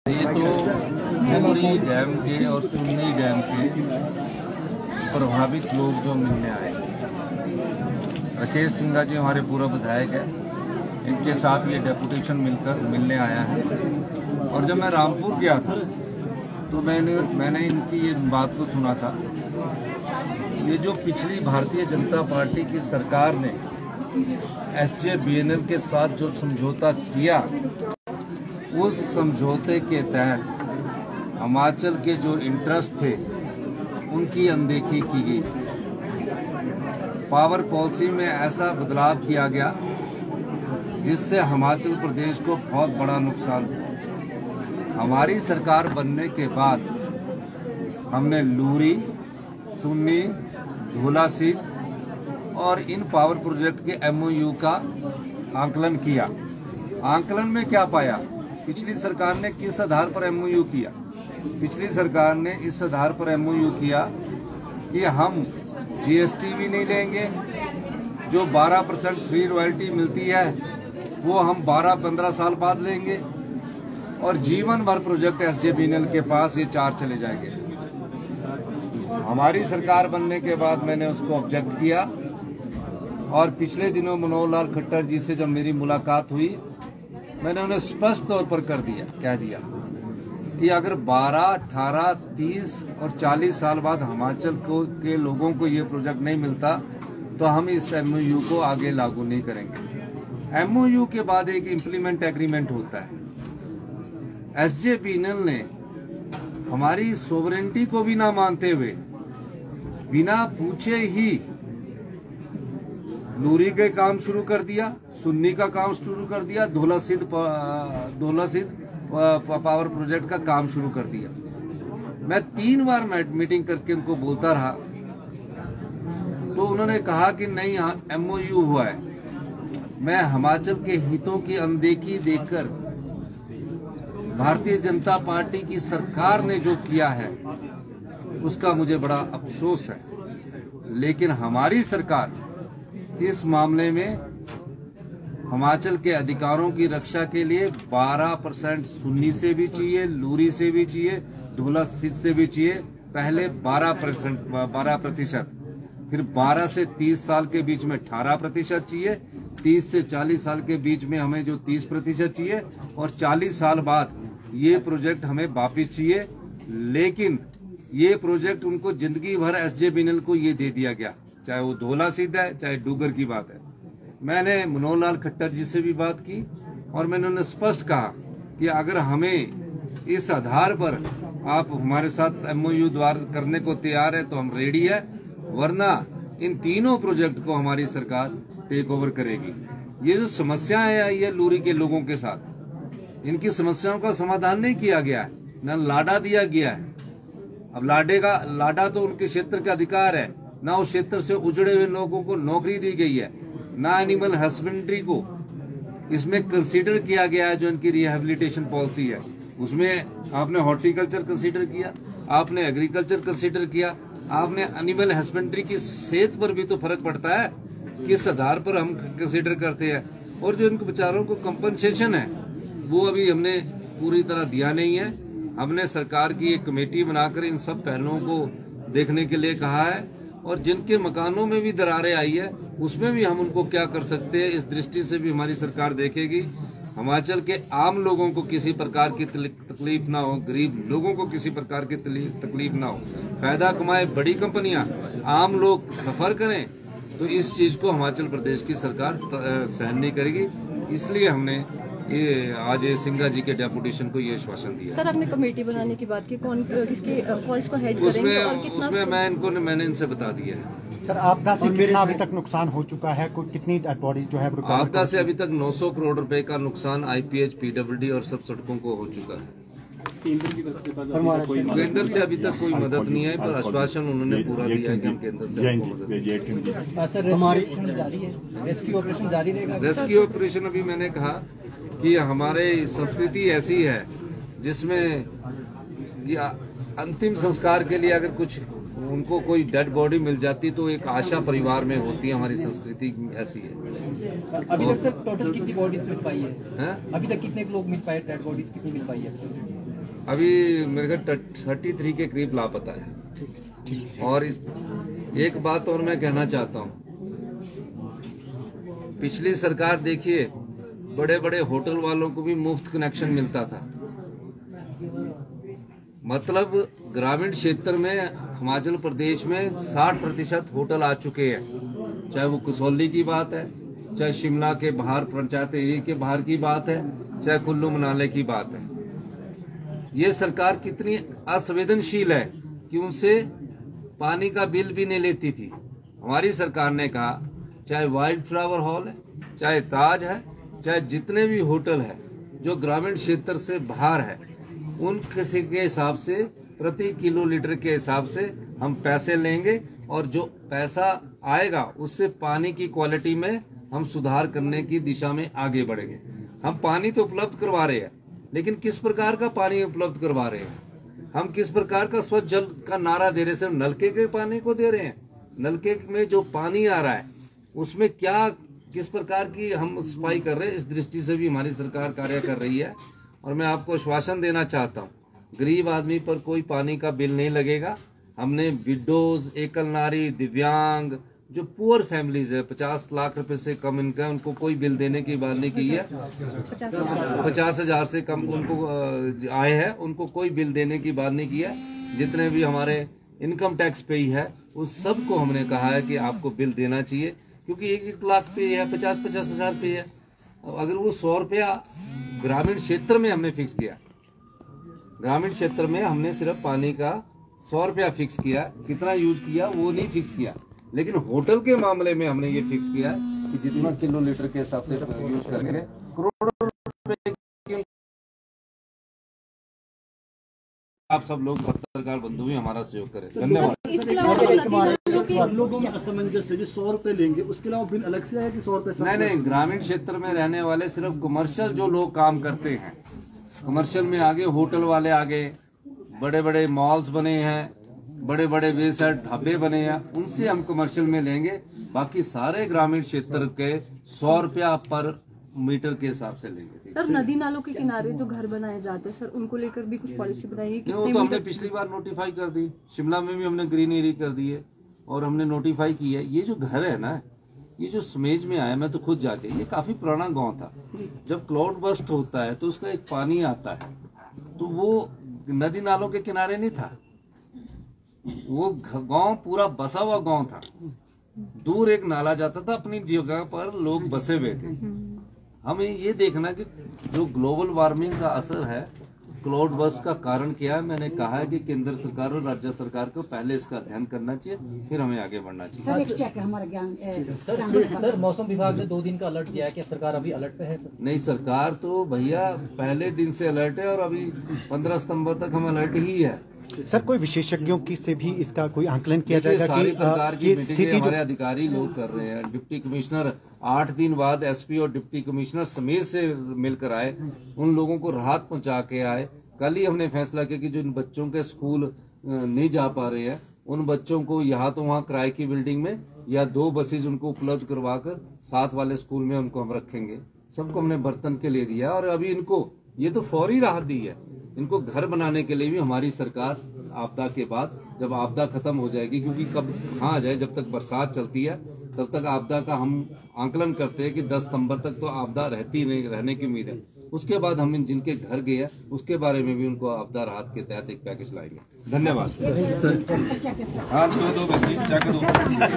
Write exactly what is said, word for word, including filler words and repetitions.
ये तो Lurie dam के और सुन्नी डैम के प्रभावित लोग जो मिलने आए, राकेश सिंघा जी हमारे पूर्व विधायक है, इनके साथ ये डेपुटेशन मिलकर मिलने आया है। और जब मैं रामपुर गया था तो मैंने मैंने इनकी ये बात को सुना था। ये जो पिछली भारतीय जनता पार्टी की सरकार ने S J B N L के साथ जो समझौता किया, उस समझौते के तहत हिमाचल के जो इंटरेस्ट थे उनकी अनदेखी की गई। पावर पॉलिसी में ऐसा बदलाव किया गया जिससे हिमाचल प्रदेश को बहुत बड़ा नुकसान हुआ। हमारी सरकार बनने के बाद हमने लूरी, सुन्नी, धौला सीध और इन पावर प्रोजेक्ट के एम ओ यू का आंकलन किया। आंकलन में क्या पाया? पिछली सरकार ने किस आधार पर एम ओ यू किया? पिछली सरकार ने इस आधार पर एम ओ यू किया कि हम जी एस टी भी नहीं लेंगे, जो बारह परसेंट फ्री रॉयल्टी मिलती है वो हम बारह पंद्रह साल बाद लेंगे, और जीवन भर project S J B N L के पास ये चार चले जाएंगे। हमारी सरकार बनने के बाद मैंने उसको ऑब्जेक्ट किया, और पिछले दिनों मनोहर लाल खट्टर जी से जब मेरी मुलाकात हुई, मैंने उन्हें स्पष्ट तौर पर कर दिया कह दिया कि अगर बारह, अठारह, तीस और चालीस साल बाद हिमाचल को के लोगों को ये प्रोजेक्ट नहीं मिलता तो हम इस एम ओ यू को आगे लागू नहीं करेंगे। एम ओ यू के बाद एक इम्प्लीमेंट एग्रीमेंट होता है। S J B N L ने हमारी सोवरेनिटी को भी ना मानते हुए, बिना पूछे ही लूरी के काम शुरू कर दिया, सुन्नी का काम शुरू कर दिया, धौला सीध धौला सीध पावर प्रोजेक्ट का काम शुरू कर दिया। मैं तीन बार मीटिंग करके उनको बोलता रहा तो उन्होंने कहा कि नहीं, एम ओ यू हुआ है। मैं हिमाचल के हितों की अनदेखी देखकर भारतीय जनता पार्टी की सरकार ने जो किया है उसका मुझे बड़ा अफसोस है। लेकिन हमारी सरकार इस मामले में हिमाचल के अधिकारों की रक्षा के लिए बारह परसेंट सुन्नी से भी चाहिए, लूरी से भी चाहिए, धौला सीध से भी चाहिए। पहले बारह परसेंट बारह प्रतिशत, फिर बारह से तीस साल के बीच में अठारह प्रतिशत चाहिए, तीस से चालीस साल के बीच में हमें जो तीस प्रतिशत चाहिए, और चालीस साल बाद ये प्रोजेक्ट हमें वापिस चाहिए। लेकिन ये प्रोजेक्ट उनको जिंदगी भर S J B N L को ये दे दिया गया, चाहे वो धौला सीध है, चाहे डूगर की बात है। मैंने मनोहर लाल खट्टर जी से भी बात की, और मैंने उन्हें स्पष्ट कहा कि अगर हमें इस आधार पर आप हमारे साथ एम ओ यू द्वारा करने को तैयार है तो हम रेडी है, वरना इन तीनों प्रोजेक्ट को हमारी सरकार टेक ओवर करेगी। ये जो समस्याएं आई है लूरी के लोगों के साथ, इनकी समस्याओं का समाधान नहीं किया गया है, न लाडा दिया गया है। अब लाडे का लाडा तो उनके क्षेत्र का अधिकार है, ना उस क्षेत्र से उजड़े हुए लोगों को नौकरी दी गई है, ना एनिमल हस्बेंड्री को इसमें कंसीडर किया गया है। जो इनकी रिहेबिलिटेशन पॉलिसी है उसमें आपने हॉर्टिकल्चर कंसीडर किया, आपने एग्रीकल्चर कंसीडर किया, आपने एनिमल हस्बेंड्री की सेहत पर भी तो फर्क पड़ता है, किस आधार पर हम कंसीडर करते हैं। और जो इनको बेचारों को कंपनसेशन है वो अभी हमने पूरी तरह दिया नहीं है। हमने सरकार की एक कमेटी बनाकर इन सब पहलुओं को देखने के लिए कहा है, और जिनके मकानों में भी दरारें आई है उसमें भी हम उनको क्या कर सकते हैं, इस दृष्टि से भी हमारी सरकार देखेगी। हिमाचल के आम लोगों को किसी प्रकार की तकलीफ ना हो, गरीब लोगों को किसी प्रकार की तकलीफ ना हो, फायदा कमाए बड़ी कंपनियां, आम लोग सफर करें, तो इस चीज को हिमाचल प्रदेश की सरकार सहन नहीं करेगी। इसलिए हमने ये आज ये सिंघा जी के डेपुटेशन को ये आश्वासन दिया। सर, आपने कमेटी बनाने की बात की, कौन किसके कौन इसको हेड करेंगे और कितना? उसमें मैं इनको मैंने इनसे बता दिया है। सर, आपदा से कितना अभी तक नुकसान हो चुका है? कोई कितनी बॉडीज जो है आपदा से अभी तक नौ सौ करोड़ रुपए का नुकसान I P H, P W D और सब सड़कों को हो चुका है। केंद्र से अभी तक कोई मदद नहीं है, पर आश्वासन उन्होंने पूरा दिया है कि हम केंद्र से मदद। हमारी रेस्क्यू ऑपरेशन जारी रहेगा। रेस्क्यू ऑपरेशन अभी मैंने कहा कि हमारे संस्कृति ऐसी है जिसमें अंतिम संस्कार के लिए अगर कुछ उनको कोई डेड बॉडी मिल जाती तो एक आशा परिवार में होती है। हमारी संस्कृति ऐसी है। अभी तक सर टोटल कितनी बॉडीज मिल पाई है? है? अभी तक कितने लोग मिल पाए, डेड बॉडीज कितनी मिल पाई है? अभी मेरे को थर्टी थ्री के करीब लापता है। और इस एक बात और मैं कहना चाहता हूँ, पिछली सरकार देखिए बड़े बड़े होटल वालों को भी मुफ्त कनेक्शन मिलता था। मतलब ग्रामीण क्षेत्र में हिमाचल प्रदेश में साठ प्रतिशत होटल आ चुके हैं, चाहे वो कसौली की बात है, चाहे शिमला के बाहर पंचायत एरिया के बाहर की बात है, चाहे कुल्लू मनाली की बात है। ये सरकार कितनी असंवेदनशील है कि उनसे पानी का बिल भी नहीं लेती थी। हमारी सरकार ने कहा चाहे वाइल्ड फ्लावर हॉल है, चाहे ताज है, चाहे जितने भी होटल है जो ग्रामीण क्षेत्र से बाहर है, उन किसी के हिसाब से प्रति किलो लीटर के हिसाब से हम पैसे लेंगे और जो पैसा आएगा उससे पानी की क्वालिटी में हम सुधार करने की दिशा में आगे बढ़ेंगे। हम पानी तो उपलब्ध करवा रहे हैं, लेकिन किस प्रकार का पानी उपलब्ध करवा रहे हैं, हम किस प्रकार का स्वच्छ जल का नारा दे रहे हैं, सिर्फ नलके के पानी को दे रहे हैं। नलके में जो पानी आ रहा है उसमें क्या किस प्रकार की हम सफाई कर रहे हैं, इस दृष्टि से भी हमारी सरकार कार्य कर रही है। और मैं आपको आश्वासन देना चाहता हूँ, गरीब आदमी पर कोई पानी का बिल नहीं लगेगा। हमने विडोज, एकल नारी, दिव्यांग, जो पुअर फैमिलीज है, पचास लाख रुपए से कम इनका, उनको कोई बिल देने की बात नहीं की है। पचास हजार से कम उनको आए है, उनको कोई बिल देने की बात नहीं की है। जितने भी हमारे इनकम टैक्स पे ही है उस सबको हमने कहा है कि आपको बिल देना चाहिए, क्योंकि एक एक लाख पे है, पचास पचास हजार पे है। अगर वो सौ रुपया ग्रामीण क्षेत्र में हमने फिक्स किया, ग्रामीण क्षेत्र में हमने सिर्फ पानी का सौ रुपया फिक्स किया, कितना यूज किया वो नहीं फिक्स किया। लेकिन होटल के मामले में हमने ये फिक्स किया कि जितना किलो लीटर के हिसाब से यूज करेंगे, करोड़ों रुपए की। आप सब लोग पत्रकार बंधु भी हमारा सहयोग करें। धन्यवाद। लोगों में असमंजस है, सौ रुपए लेंगे, उसके अलावा बिल अलग से है कि सौ रुपए? नहीं नहीं, ग्रामीण क्षेत्र में रहने वाले सिर्फ कमर्शियल जो लोग काम करते हैं, कमर्शियल में आगे होटल वाले आगे, बड़े बड़े मॉल्स बने हैं, बड़े बड़े वे साइड ढाबे बने हैं, उनसे हम कमर्शियल में लेंगे। बाकी सारे ग्रामीण क्षेत्र के सौ रुपया पर मीटर के हिसाब से लेंगे। सर, नदी नालों के किनारे जो घर बनाए जाते हैं सर, उनको लेकर भी कुछ पॉलिसी बनाई है? वो तो हमने पिछली बार नोटिफाई कर दी, शिमला में भी हमने ग्रीन एरिया कर दी है और हमने नोटिफाई की है। ये जो घर है ना, ये जो समेज में आया, मैं तो खुद जाके, ये काफी पुराना गांव था। जब क्लाउड बस्ट होता है तो उसका एक पानी आता है, तो वो नदी नालों के किनारे नहीं था, वो गांव पूरा बसा हुआ गांव था। दूर एक नाला जाता था, अपनी जगह पर लोग बसे हुए थे। हमें ये देखना कि जो ग्लोबल वार्मिंग का असर है, क्लाउड बस्ट का कारण क्या है। मैंने कहा है कि केंद्र सरकार और राज्य सरकार को पहले इसका अध्ययन करना चाहिए, फिर हमें आगे बढ़ना चाहिए। सर, एक चेक है हमारा ज्ञान। सर, सर मौसम विभाग ने दो दिन का अलर्ट दिया है, क्या सरकार अभी अलर्ट पे है? सर नहीं, सरकार तो भैया पहले दिन से अलर्ट है और अभी पंद्रह सितंबर तक हम अलर्ट ही है। सर, कोई विशेषज्ञों की से भी इसका कोई आंकलन किया जाएगा सारी कि प्रकार की ये मीटिंगें स्थिति हमारे जो अधिकारी लोग कर रहे हैं। डिप्टी कमिश्नर आठ दिन बाद एसपी और डिप्टी कमिश्नर समेत से मिलकर आए, उन लोगों को राहत पहुंचा के आए। कल ही हमने फैसला किया कि जो इन बच्चों के स्कूल नहीं जा पा रहे हैं, उन बच्चों को यहाँ तो वहाँ किराए की बिल्डिंग में या दो बसेज उनको उपलब्ध करवा कर साथ वाले स्कूल में उनको हम रखेंगे। सबको हमने बर्तन के लिए दिया और अभी इनको ये तो फौरी राहत दी है। इनको घर बनाने के लिए भी हमारी सरकार आपदा के बाद, जब आपदा खत्म हो जाएगी, क्योंकि कब कहाँ आ जाए, जब तक बरसात चलती है तब तक आपदा का हम आंकलन करते हैं कि दस सितंबर तक तो आपदा रहती नहीं, रहने की उम्मीद है। उसके बाद हम जिनके घर गए हैं उसके बारे में भी उनको आपदा राहत के तहत एक पैकेज लाएंगे। धन्यवाद। एक- हाँ, दो दो